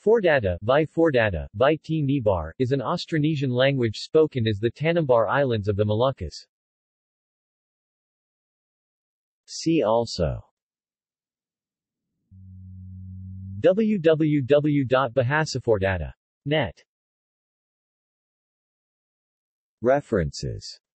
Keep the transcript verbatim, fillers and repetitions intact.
Fordata, by Fordata, by T. Nibar, is an Austronesian language spoken as the Tanimbar Islands of the Moluccas. See also w w w dot bahasafordata dot net. References